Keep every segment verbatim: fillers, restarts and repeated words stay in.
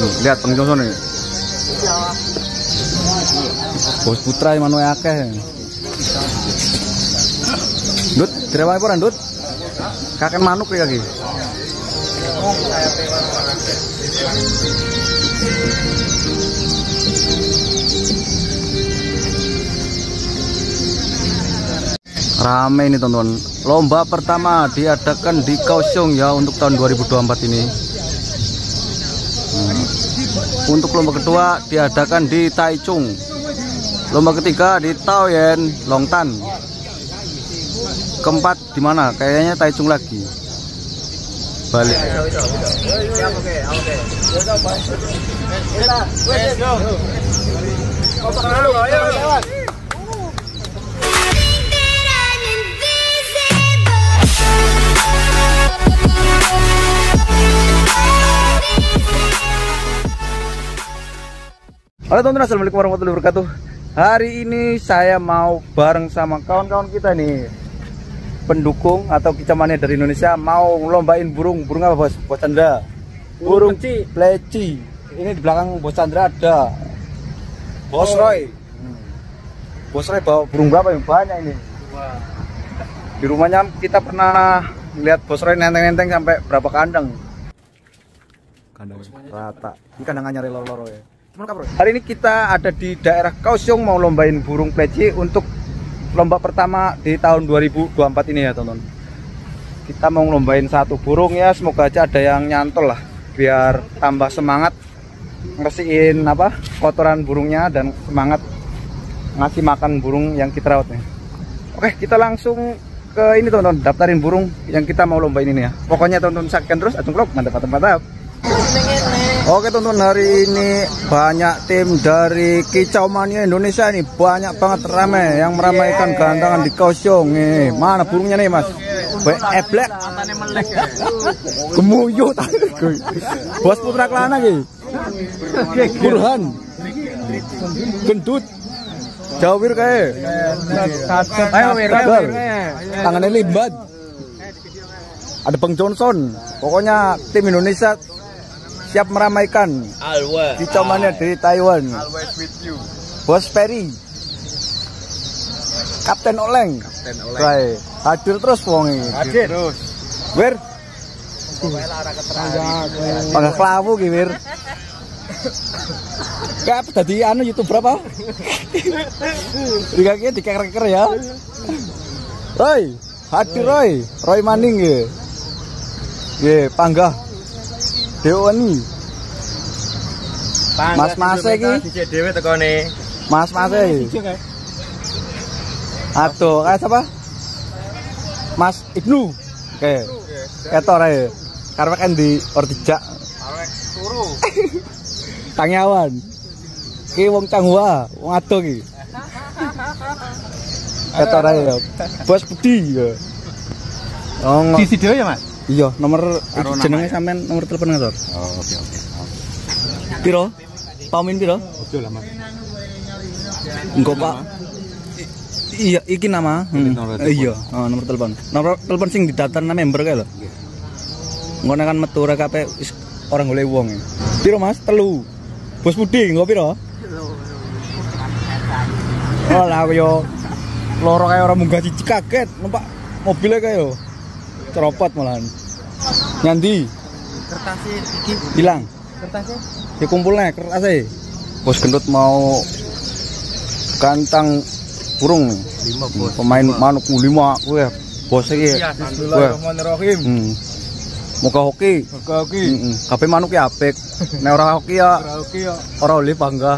Lihat Bang Johnson nih. Bos Putra yang manu akeh. Dut, direwani apa Dut? Kakek manuk ya lagi. Rame ini teman-teman. Lomba pertama diadakan di Kaohsiung ya untuk tahun dua ribu dua puluh empat ini. Hmm. Untuk lomba kedua diadakan di Taichung. Lomba ketiga di Taoyuan, Longtan. Keempat di mana? Kayaknya Taichung lagi. Balik. Halo teman-teman, assalamualaikum warahmatullahi wabarakatuh. Hari ini saya mau bareng sama kawan-kawan kita nih, pendukung atau kicauannya dari Indonesia, mau lombain burung. Burung apa bos? Bos Chandra. Burung pleci. Ini di belakang Bos Chandra ada Bos Roy. Hmm. Bos Roy bawa burung berapa yang banyak ini? Di rumahnya kita pernah lihat Bos Roy nenteng-nenteng sampai berapa kandang. Kandang rata. Ini kandangannya loro-loro ya. Hari ini kita ada di daerah Kaohsiung, mau lombain burung pleci untuk lomba pertama di tahun dua ribu dua puluh empat ini ya teman-teman. Kita mau lombain satu burung ya, semoga aja ada yang nyantol lah, biar tambah semangat ngersihin apa kotoran burungnya dan semangat ngasih makan burung yang kita rawat nih. Oke, kita langsung ke ini teman-teman, daftarin burung yang kita mau lombain ini ya. Pokoknya teman-teman saksikan terus, acung vlog, mantap mantap mantap. Oke teman-teman, hari ini banyak tim dari Kicau Mania Indonesia nih, banyak banget rame yang meramaikan gantangan di Kaohsiung nih. Mana burungnya nih mas? Eblek, Gemuyu, Bos Putra Kelana nih, Burhan, Gendut, Jawir kayak, tangannya limbat, ada Bang Johnson. Pokoknya tim Indonesia siap meramaikan Kicau Mania dari Taiwan. Bos Perry, Kapten Oleng, Oleng. Hadir terus wongi. Hadir terus. Wir. Panggah klawu ki Wir. Kayak tadi anu YouTube berapa? Dikaki dikeker-keker ya. Roy, hadir Roy, Roy Maning ya. Ye, panggah Dewani. Mas Mas iki dhisik dhewe tekone. Mas Mas e. Aduh, kayak siapa? Mas Ibnu. Oke. Ketor ae. Karep kan di Ortijak. Karep turu. Tangyawan. Ki wong Changhua, wong ado ki. Ketor ae. Bos Budi ya. Oh, sisi dhewe ya, Mas? Iya, nomor jenenge sampean nomor telepon ngasor. Oh, oke oke. Piro? Paumin piro? Ojo lah, Mas. Engko, Pak. Iya, iki nama. Hmm. Iya, oh, nomor telepon. Nomor telepon sing didaftarna member kae lho. Nggih. Ngono kan metu rek kabeh wis orang golek wong. Piro, Mas? Telu. Bos Budi, engko piro? Oh, lah yo loro kae ora munggah siji kaget, numpak mobilnya kae yo. Ceropot malahan. Nyandi kertasnya iki hilang. Kertasnya dikumpulnya kertasnya. Bos Gendut mau gantang burung nih. Lima bos. Pemain manuk lima gue. Bos iki. Bismillahirrahmanirrahim. Hmm. Muka hoki. Muka hoki. Heeh. Kabeh manuk ya apik. Nek ora hoki ya ora hoki ya ora oleh bangga.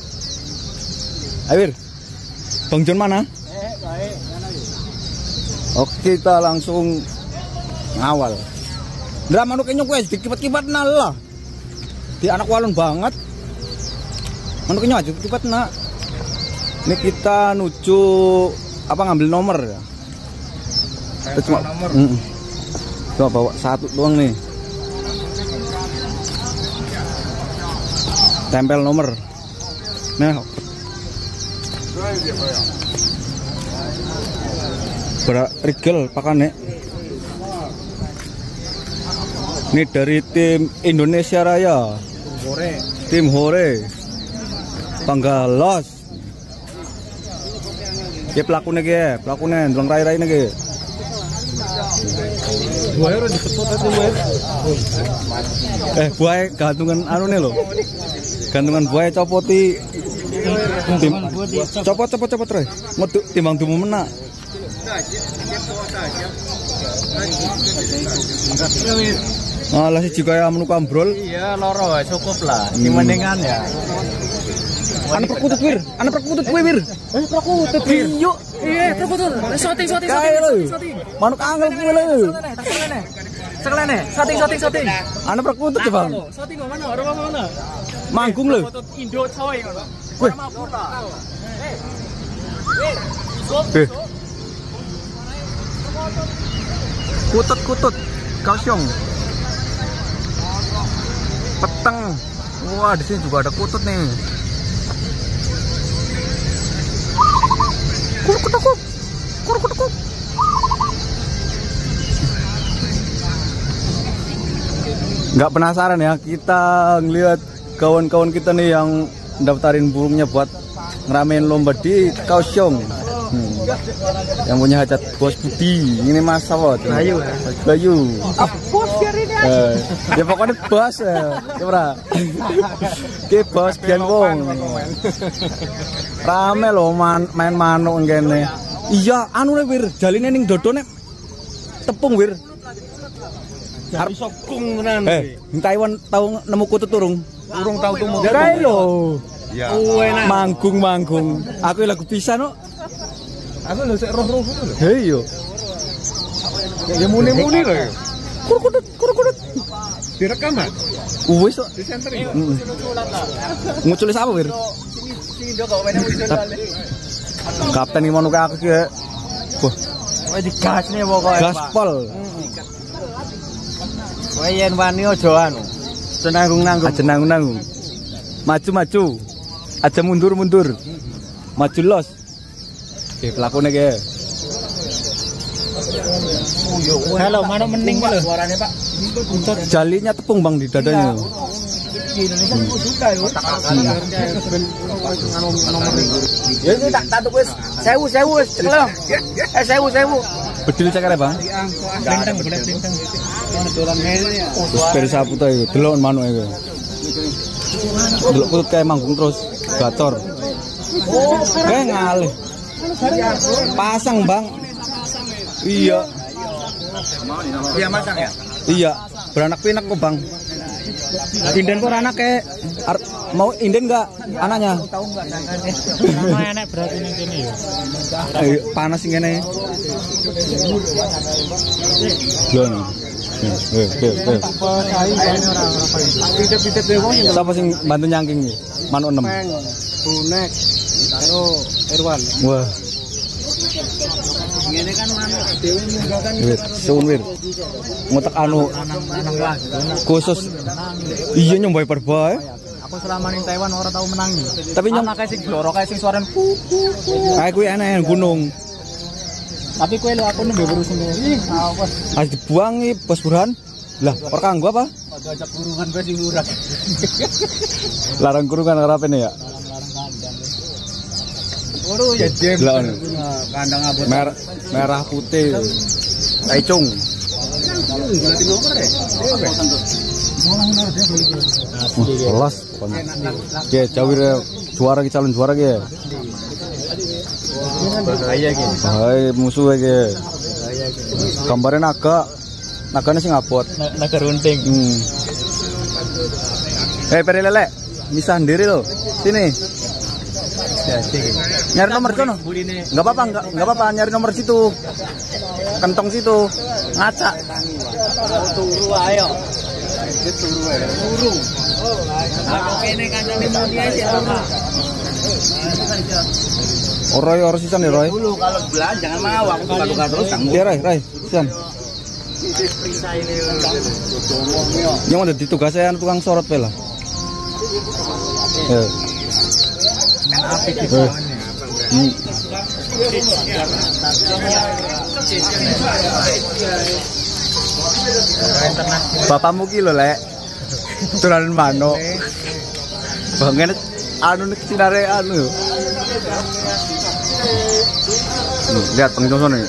Ayo, Bang John mana? Eh, baik. Oke, kita langsung ngawal. Ndra manuknya nyok wis dikipat-kipat nal lah. Di anak walon banget. Manuknya aja kipat nak. Ini kita nuju apa ngambil nomor ya. Cuma nomor. Mm -mm. Coba bawa satu doang nih. Tempel nomor. Nah. Berak rigel pakane. Ini dari tim Indonesia Raya. Hore. Tim Hore. Panggalos. Ki pelakune ki, pelakune ndrong rai-raine ki. Buaya ora dipetut aja buaya. Eh, buaya gantungan anune lho. Gantungan buaya copoti. Tim, copot copot copot Roy. Ngeduk timbang dumu menak. Alah siji kaya menu kambrol. Iya, loro wae cukup lah. Dimendingan ya. Ana perkutut wir, ana perkutut kowe wir. Eh, perkutut wir. Iyo. Iya, perkutut. Soting soting Kae lho. soting. Manuk angel kowe lho. Sekelene. Sekelene. Soting soting soting. Ana perkutut ya, Bang. Soting kok mana? Ora mana? Manggung lho. Perkutut Indo coy ngono. Kowe. Eh. Kutut-kutut Kaohsiung. Peteng. Wah, di sini juga ada kutut nih. Kuruk-kutuk. Kuruk-kutuk. Nggak penasaran ya kita ngelihat kawan-kawan kita nih yang daftarin burungnya buat ngeramein lomba di Kaohsiung. Hmm. Yang punya hajat Bos Budi, ini Mas Sawot. Bayu. Bayu. Bos hari ini. Eh, ya pokoknya bos ya. Coba. Ki bos Bian Wong. Rame loh man, main manuk ngene. Iya, anu le wir, jaline ning dodone tepung wir. Arep sokung tenan. Eh, Taiwan tahu nemu kutut turung. Urung tau tuh mau. Kae lho. Ya. Manggung-manggung. Aku lagu pisan kok. Aku lho sik roh-roh ngono lho. He iya. Ya muni-muni lho. Kurkutut, kurkutut. Direkam ah? Wis kok. Di center ya. Heeh. Ngucul sapa wir? Sing ndok kok wene muncul. Kapten iki manuke aku ki. Wah, Kowe digasne pokoke. gaspol. Kowe yen wani aja anu. Senanggung-nanggung. Aja nanggung-nanggung. Maju-maju. Aja mundur-mundur. Maju los. Oke, pelakone ki. Halo, mana mening lho suarane, Pak? Jalinya tepung Bang di dadanya. Indonesia ku suka yo. Ya ini tak tak wis sewu sewu wis cekel. Eh sewu sewu. Bedil cekare Bang. Blenteng blenteng. Ono dolan mele ya. Wis beri sapu to iku, delok manuk iku. Delok kutut kae manggung terus gacor. Eh ngalih. Pasang Bang. Iya. Iya masang ya? Iya, beranak pinak kok Bang. Inden kok anak kayak mau inden enggak anaknya? Tahu enggak nangane? Sama enek berarti ning kene ya. Ayo, panas sing kene. Lho. Eh, eh, eh. Siapa sing bantu nyangking iki? Manuk enam. Bunek. Karo Irwan. Wah. Ngene kan manuk dhewe nunggakan Wir, suwun wir. Ngotek anu lanang lah. khusus. Iya nyombai perbae. Aku selama ning Taiwan ora tau menangi. Tapi nyom Ana kae sing gloro kae sing suarane ku ku. kae kuwi enak gunung. Tapi kowe lho aku nembe urus sendiri. Awas. Harus dibuangi Bos Burhan. Lah, ora kanggo apa? Aja ajak burungan kowe sing urang. Larang kurungan ora pene ya. Oro ya jem. Lah ono. Kandang abot. Merah, merah putih. Taicung. Kelas pokoknya. Oke, Jawir juara ki calon juara ki. Bahaya iki. Hai musuh iki. Gambare naga. Nagane sing abot. Naga runting. Hmm. Hei peri lele, misah sendiri lo. Sini. Nyari nomor kono. Enggak apa-apa, enggak enggak apa-apa nyari nomor situ. Kentong situ. Ngaca. Turu ayo. Turu ae. Turu. Aku kene kancane muni ae sik turu. Oroy ora sisan ya Roy. Dulu kalau belan jangan mau aku buka-buka terus kamu. Iya Roy, Roy. Sisan. Yang udah ditugasnya tukang sorot pe lah. Eh. Apik iki. Hmm. Bapakmu ki lho, Lek. Tulanan manuk. Banget anu nek sinare anu. Hmm, lihat Bang Johnson nih.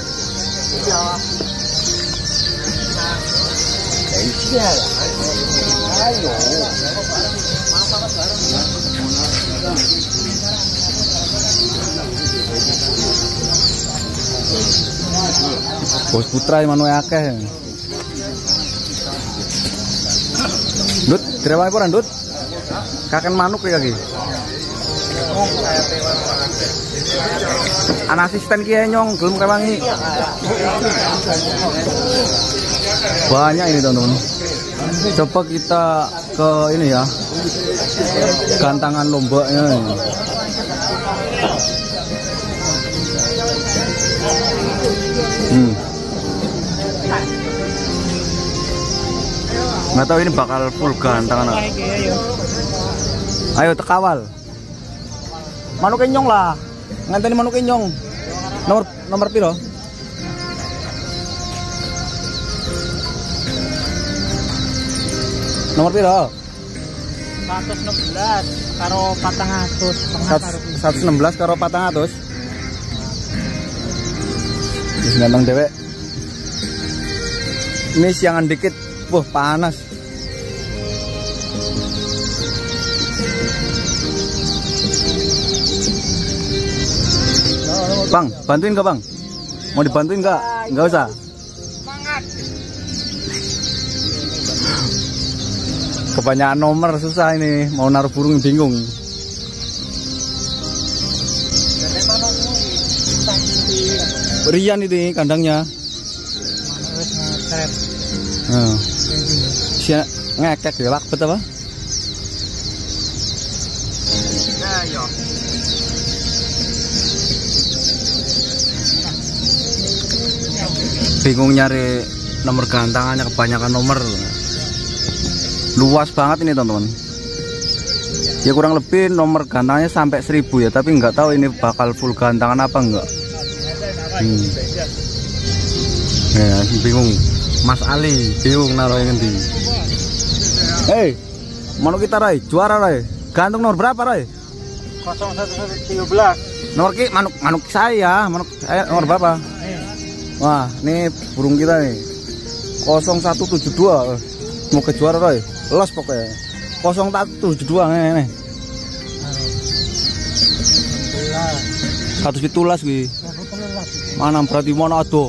Bos putra yang manu akeh. Dut, direwai apa Dut? Kaken manuk ya lagi. Anak asisten kia nyong, belum kewangi. Banyak ini teman-teman. Coba kita ke ini ya, gantangan lombanya. Hmm. Nggak tahu ini bakal full gantangan. Ayo tekawal. Manuk kenyong lah. Nganteni manuk kenyong. Nomor nomor piro? Nomor piro? seratus enam belas karo patang atus. seratus enam belas karo patang atus. Wis ganteng dewek. Ini siangan dikit. Wah, panas. Bang, bantuin gak Bang? Mau dibantuin gak? Nggak usah. Semangat. Kebanyakan nomor susah ini. Mau naruh burung bingung. Rian itu kandangnya. Hmm. Si ngekek ya, lakbet apa? Nah, yo. Bingung nyari nomor gantangannya, kebanyakan nomor. Luas banget ini teman-teman. Ya kurang lebih nomor gantangannya sampai seribu ya, tapi nggak tahu ini bakal full gantangan apa enggak. Hmm. Ya, bingung. Mas Ali bingung naruh yang nanti. Hei, manuk kita Rai, juara Rai. Gantung nomor berapa Rai? nol satu tiga belas. Nomor ki manuk manuk saya, manuk saya nomor berapa? Wah, ini burung kita nih. nol satu tujuh dua. Mau ke juara Rai. Los pokoknya. nol satu tujuh dua nih. satu pitulas kuwi. Mana berarti mana aduh.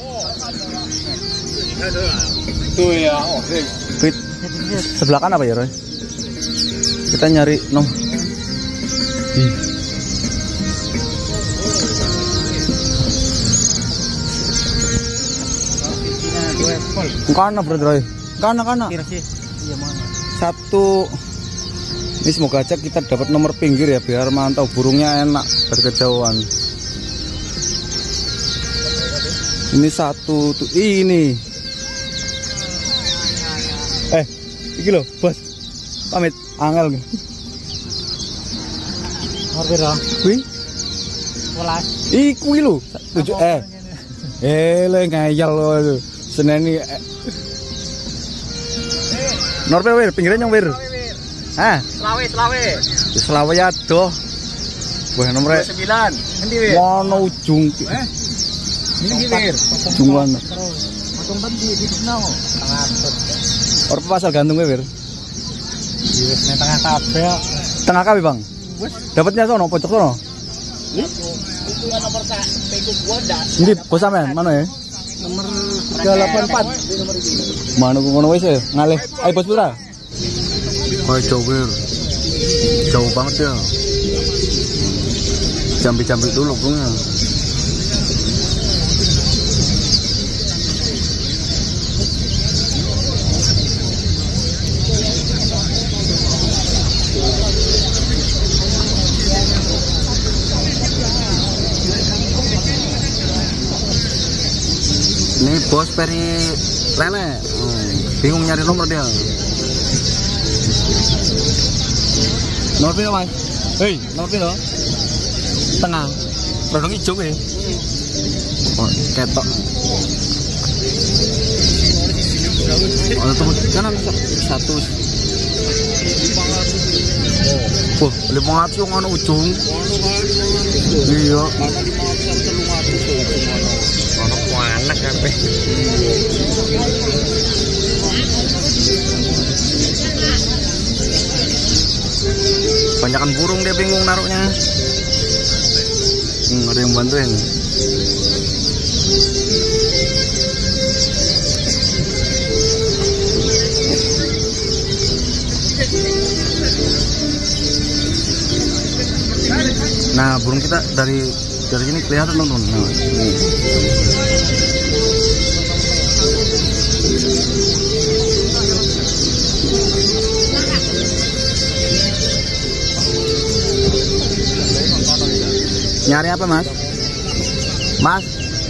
Itu ya, oke. Fit. Sebelah kan apa ya, Roy? Kita nyari nom. Ih. Kana berarti, Roy. Kana kana. Satu. Ini semoga aja kita dapat nomor pinggir ya, biar mantau burungnya enak dari kejauhan. Ini satu tuh ini. Eh, iki lho, Bos. Pamit, angel. Nomor piro? Kuwi? sebelas. Iku lho, tujuh eh. Eh, le ngayal lho. Seneni. Nomor piro, Wir? Pinggirnya nyong, Wir. Hah? Selawe, selawe. Selawe adoh. Wah, nomor sembilan. Endi, Wir? Mono ujung. Eh. Ini Wir. Ujungan. Potong ban di di seno. Or pasal gantung Wir. Wis nang tengah kabeh. Tengah kabeh, Bang. Dapatnya sono pojok sono. Itu nomor tak pego gua ndak. Ndi bos sampean mana ya? Nomor tiga delapan empat. Mana gua ngono wis ya? Ngalih. Ayo Bos Putra. Oh, jauh Wir. Jauh banget ya. Jambi-jambi dulu bunga. Ini Bos Peri Lele. Hmm, bingung nyari nomor dia. Nomor piro, Mas? Hei, nomor piro? Tengah. Rodong ijo kowe. Oh, ketok. Oh, temen kanan satu. Wah, lima ratus yang ana ujung. Iya. Ono anak kabeh. Banyakan burung dia bingung naruhnya. Hmm, ada yang bantuin. Nah, burung kita dari dari sini kelihatan teman-teman. Nah, nih. Nyari apa, Mas? Mas?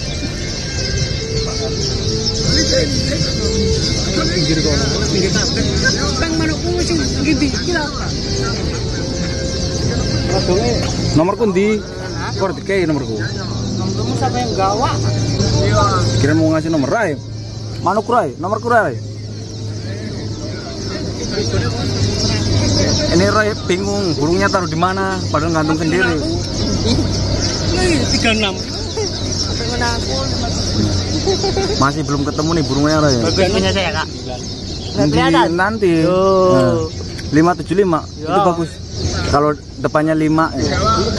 Nomorku ndi? Kok dikei nomorku? Nomormu siapa yang gawa? Kira mau ngasih nomor Rai. Manuk Rai, nomorku Rai. Ini Rai bingung burungnya taruh di mana, padahal gantung sendiri. tiga puluh enam. Masih belum ketemu nih burungnya Rai. Bagian punya saya, Kak. Nanti, nanti. Nah, lima tujuh lima itu bagus. Kalau depannya lima ya.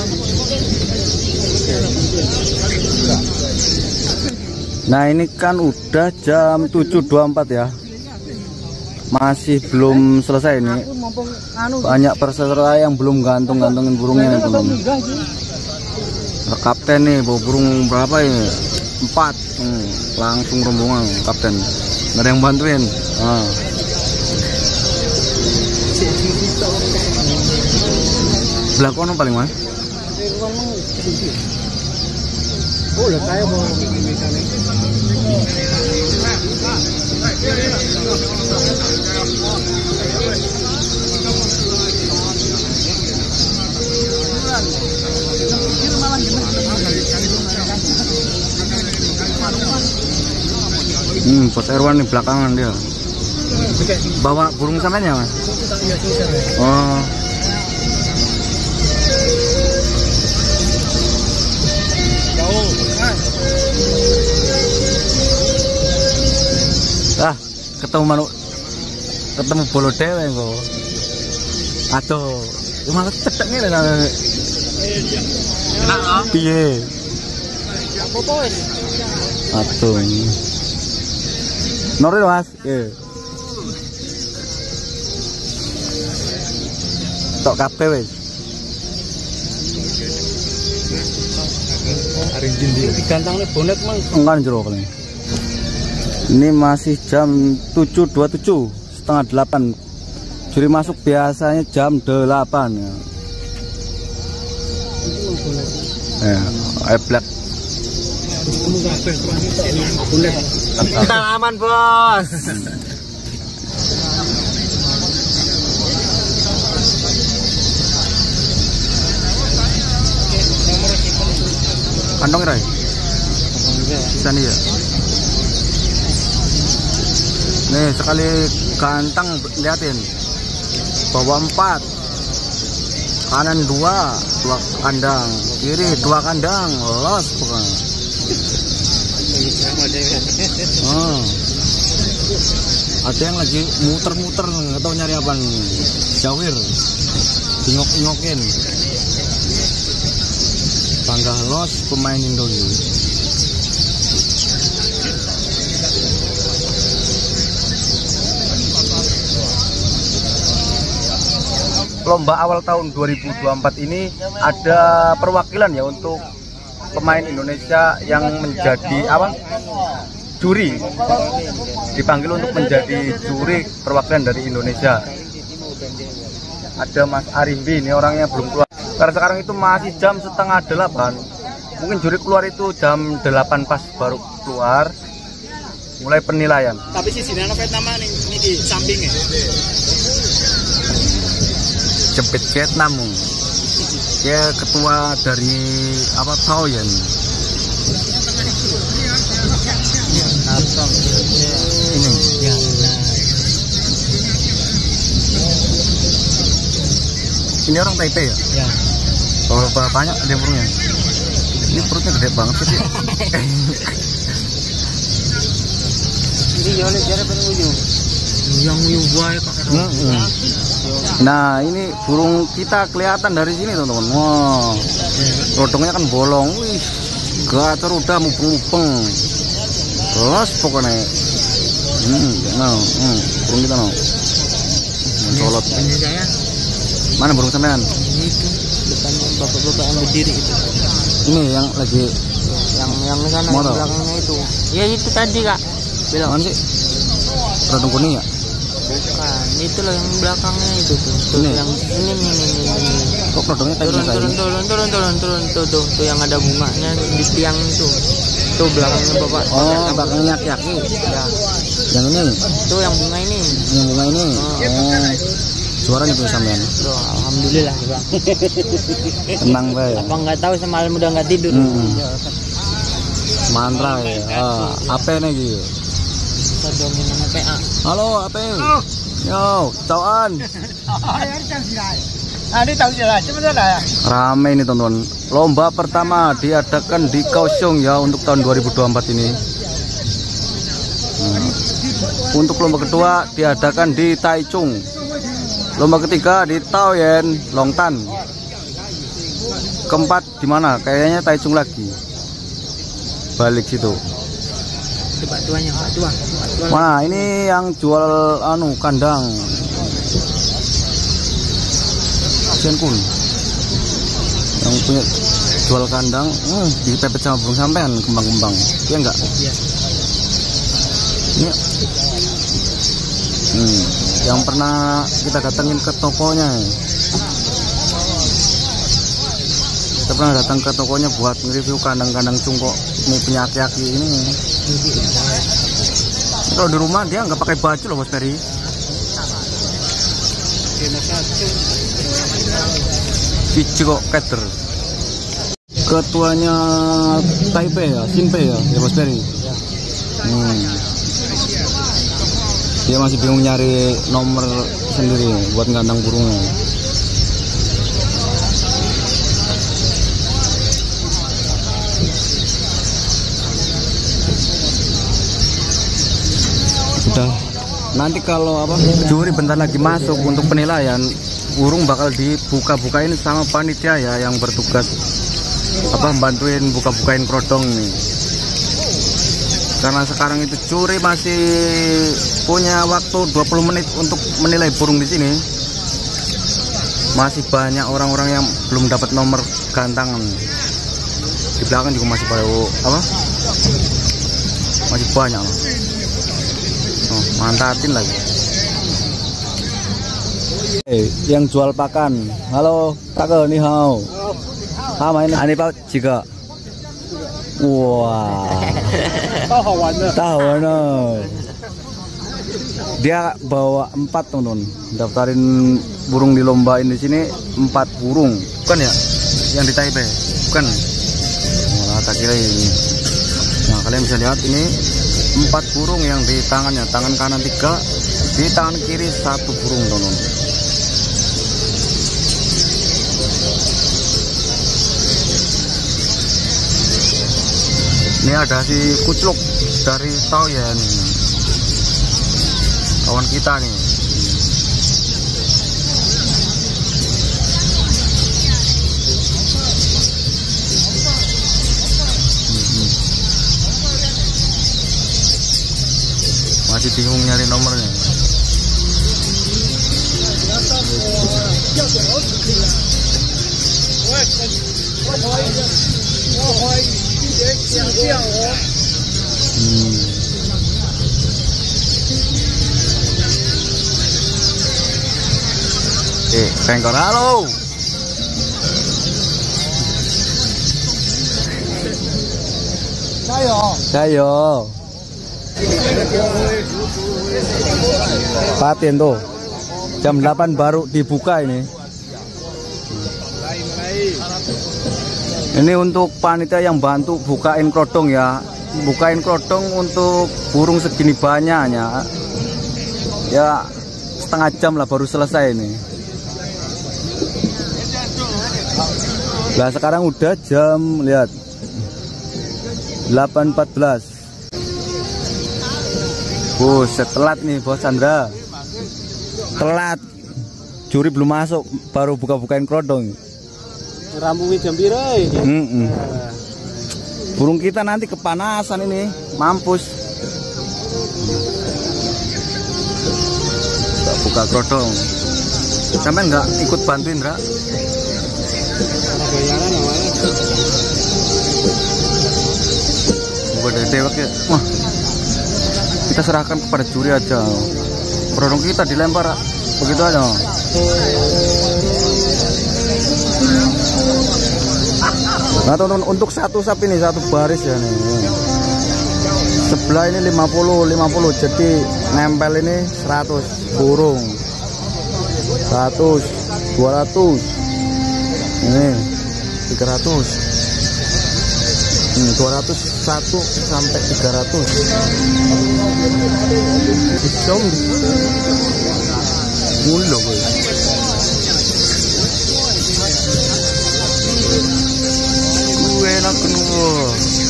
Nah, ini kan udah jam tujuh dua puluh empat ya. Masih belum selesai ini. Banyak peserta yang belum gantung-gantungin burungnya nih, belum. Kapten nih bawa burung berapa ini? Empat. Hmm, langsung rombongan kapten. Nggak ada yang bantuin. Nah. Belah kono paling Mas. Oh, udah kayak mau Hmm, Bos Erwan nih belakangan dia. Bawa burung samanya, Mas? Oh. Ah, ketemu manuk, ketemu bolo dewe kok. Aduh, malah cedek ngene nang. Piye? apa wis? Aduh. Nore Mas. Nggih. Tok kabeh wis. Hari ini digantangne bonet mang. Enggak jero kali. Ini masih jam tujuh dua puluh tujuh, setengah delapan. Juri masuk biasanya jam delapan ya. Ya, eblak. Kita aman, Bos. Kantong Rai. Bisa nih ya. Nih sekali gantang liatin. Bawa empat. Kanan dua, dua kandang, kiri dua kandang, los pokoknya. Oh. Ada yang lagi muter-muter, nggak tahu nyari apa nih. Jawir, ingok-ingokin. Bangga los pemain Indo ini. Lomba awal tahun dua ribu dua puluh empat ini ada perwakilan ya untuk pemain Indonesia yang menjadi apa? Juri. Dipanggil untuk menjadi juri perwakilan dari Indonesia. Ada Mas Arimbi, ini orangnya belum keluar. Karena sekarang itu masih jam setengah delapan. Mungkin juri keluar itu jam delapan pas baru keluar. Mulai penilaian. Tapi si sini ada nama nih di sampingnya. Jempit Vietnam, dia ketua dari apa tahu ya nih. Ini Ini orang Taipei ya? Ya. Oh, banyak dia burungnya. Ini perutnya gede banget sih. Ini jolek jare penujung. Yang uyuh bae Pak. Nah, ini burung kita kelihatan dari sini teman-teman. Wah, rodongnya kan bolong. Wih, gator udah mubeng-mubeng. Terus pokoknya, hmm, nah, hmm, burung kita no, mencolot. Mana burung sampean? Itu depannya bapak-bapak yang berdiri itu. Ini yang lagi, yang yang sana yang belakangnya itu. Ya itu tadi kak. Bilang sih, rodong kuning ya? Bukan, itu loh yang belakangnya itu tuh. Tuh Ini? yang ini nih nih nih. Kok rodongnya kayak Turun gini? turun turun turun turun turun tuh tuh tuh yang ada bunganya di tiang itu. Tuh belakangnya bapak. Oh, belakangnya yaki-yaki. Ya. Yang ini? Tuh yang bunga ini. Yang bunga ini? Oh, suaranya tuh sampean. Tuh, alhamdulillah bang. Tenang bae. Apa nggak tahu semalam udah nggak tidur. Hmm. Mantra ya. Ah, apa nih gitu? Dominan P A. Halo, apa? Yo, cawan. Rame ini teman-teman. Lomba pertama diadakan di Kaohsiung ya untuk tahun dua ribu dua puluh empat ini. Hmm. Untuk lomba kedua diadakan di Taichung. Lomba ketiga di Taoyuan, Longtan. Keempat di mana? Kayaknya Taichung lagi. Balik situ. Pak tuanya, Pak tua. Mana ini yang jual anu kandang. Kun yang punya jual kandang, hmm, dipepet sama burung sampean kembang-kembang, iya enggak? Iya. Ini, hmm, yang pernah kita datengin ke tokonya. Kita pernah datang ke tokonya buat nge-review kandang-kandang cungkok ini punya aki-aki ini. Kalau di rumah dia nggak pakai baju loh Bos Peri. Cici kok keter. Ketuanya Taipei ya, Xinpei ya, ya Bos Peri. Hmm. Dia masih bingung nyari nomor sendiri buat ngandang burungnya. Udah. Nanti kalau apa juri bentar lagi masuk untuk penilaian, burung bakal dibuka-bukain sama panitia ya yang bertugas apa bantuin buka-bukain kerodong nih. Karena sekarang itu juri masih punya waktu dua puluh menit untuk menilai burung di sini. Masih banyak orang-orang yang belum dapat nomor gantangan. Di belakang juga masih pada apa? Masih banyak loh. Oh, mantatin lagi. Eh, yang jual pakan. Halo, kakak ni hao. Hao ini ani bao jiga. Wah. Tahu dia bawa empat teman-teman. Daftarin burung dilombain di sini empat burung. Bukan ya? Yang di Taipei. Bukan. Malah tak kira ini. Nah, kalian bisa lihat ini empat burung yang di tangannya. Tangan kanan tiga, di tangan kiri satu burung teman-teman. Ini ada si kucluk dari Taoyuan, kawan kita nih. Masih bingung nyari nomornya. Hmm. Eh, pengkor halo. Cayo. Cayo. Patin tuh. Jam delapan baru dibuka ini. Ini untuk panitia yang bantu bukain kerodong ya. Bukain kerodong untuk burung segini banyaknya. Ya setengah jam lah baru selesai ini. Lah sekarang udah jam, lihat, delapan empat belas. Buset, telat nih Bos Chandra. Telat. Juri belum masuk, baru buka-bukain kerodong. Rampungi jam piro iki? Heeh. Burung kita nanti kepanasan ini, mampus. Gak buka kerodong. Sampai nggak ikut bantuin, Ra? Bayaran awalnya. Buat dewek ya. Wah. Kita serahkan kepada juri aja. Kerodong kita dilempar, Ra. Begitu aja. Nah, teman-teman, untuk satu sapi nih, satu baris ya nih. Sebelah ini lima puluh lima puluh, jadi nempel ini seratus burung. seratus, dua ratus. Ini tiga ratus. Ini dua ratus satu sampai tiga ratus. Disom. Mulu gue. Gue enak kenapa?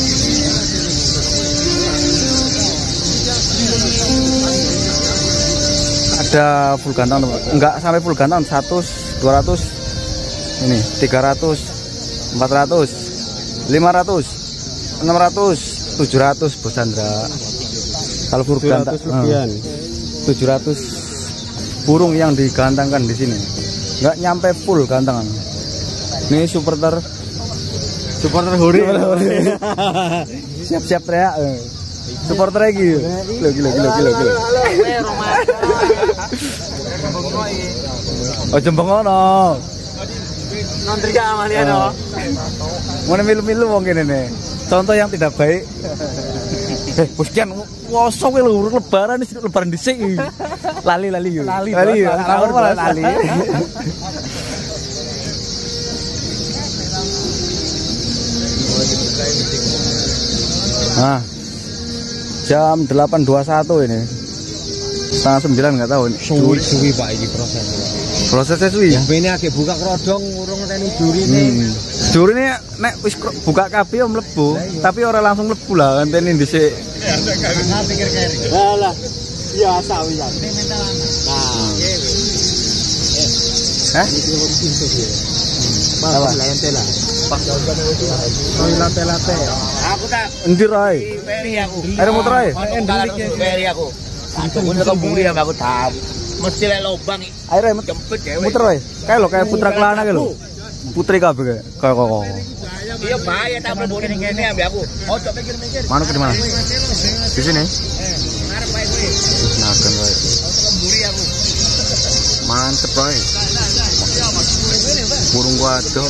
Ada full gantang, enggak sampai full gantang, seratus, dua ratus, ini tiga ratus, empat ratus, lima ratus, enam ratus, tujuh ratus Bos Chandra. Kalau full gantang tujuh ratus burung yang digantangkan di sini, enggak nyampe full gantangan. Ini supporter supporter hore. Siap-siap teriak. Supporter lagi. Gila gila gila gila gila. Oh jembeng ono. Nontri ya maliano. Mau milu-milu wong kene ne. Contoh yang tidak baik. Eh, Buskian woso kowe lho lebaran iki lebaran dhisik. Lali lali yo. Lali. Lali. Lali. Nah, jam delapan dua puluh satu ini, setengah sembilan nggak tahu. Suwi suwi Pak ini proses. Prosesnya suwi. Yang ini agak buka kerodong, urung ngenteni juri nih. Hmm. Juri nih nek wis buka kabeh yo mlebu, tapi ora langsung mlebu lah, ngenteni dhisik. Enggak pikir keri. Lah, biasa wis. Nah. Hah? Apa? Lente lah. Pak. Oh, late-late. Aku tak. Endi rae? Peri aku. Ayo muter ae. Peri aku. Aku pun ke buri yang aku tam. Mesti lek lobang iki. Ayo rae Jempet ya. muter ae. Kae lho kayak putra kelana kae lho. Putri kabeh kae. Kayak kok. Iya bahaya tak mlebu ning kene ambek aku. Ojo pikir-mikir. Mana ke mana? Di sini. Ngarep bae kowe. Naken wae. Buri aku. Mantep wae. Burung waduh.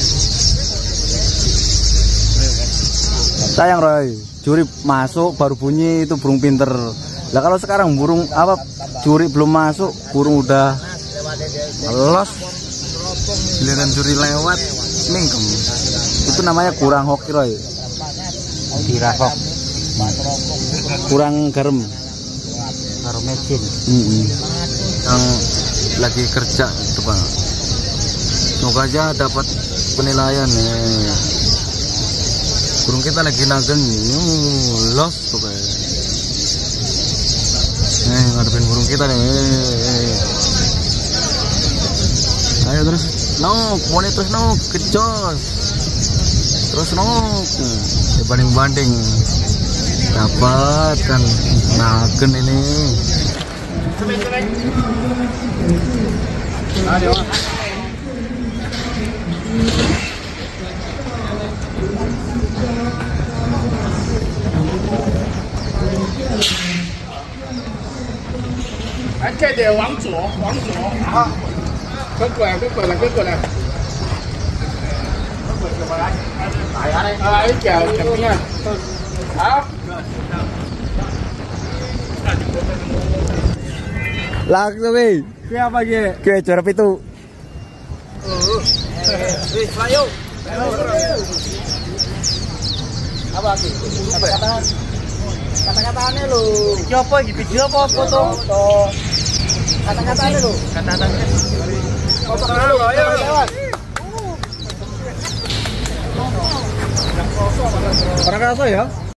Sayang Roy, juri masuk baru bunyi itu burung pinter. Lah kalau sekarang burung apa juri belum masuk, burung udah los. Giliran juri lewat, mingkem. Itu namanya kurang hoki Roy. Dirasok. Kurang garam. Garam mesin. Mm-hmm. Yang lagi kerja itu Bang. Semoga aja dapat penilaian nih. Burung kita lagi nagen los pokoknya. Nih ngadepin burung kita nih. Ayo terus, no, poni terus no, kecos, terus no, banding banding, dapat kan nagen ini. Cái đều往左，往左啊！跟过来，跟过来，跟过来。哎，叫怎么样？好。 Langsung weh. Kue apa ge? Kue juara pitu. Wih, ayo. Apa sih? Kata-katanya lo. Video apa? Video apa? Foto. Kata-katanya lo. Kata-katanya. Foto dulu, ayo lewat. Ora kerasa ya?